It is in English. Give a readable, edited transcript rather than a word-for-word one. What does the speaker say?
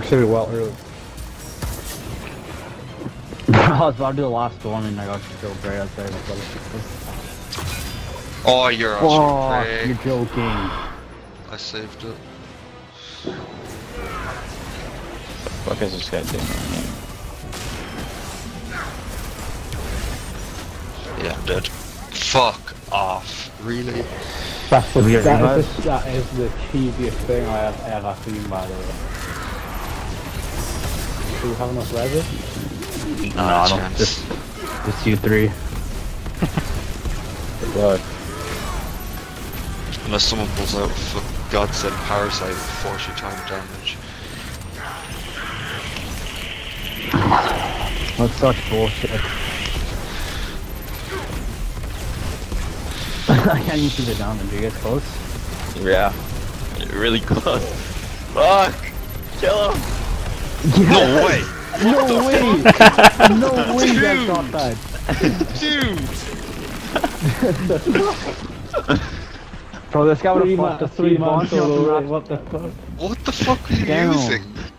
actually well early. I was about to do the last one and I got killed right outside. Oh, you're Oh, awesome. you're joking. I saved it. What is this guy doing? Yeah, I'm dead. Fuck off. Really? That is revive? that is the cheesiest thing I have ever seen, by the way. Do we have enough resin? No, I don't. Just you three. Blood. Unless someone pulls out, for God's sake, Parasite with 40 time damage. That's such bullshit. I can't even see the damage. You get close? Yeah. Really close. Fuck! Kill him! No way! No way! No way that shot that! Dude! Bro, this guy would have Three fucked a man three-man solo, solo. what the fuck? What the fuck are you Damn. using?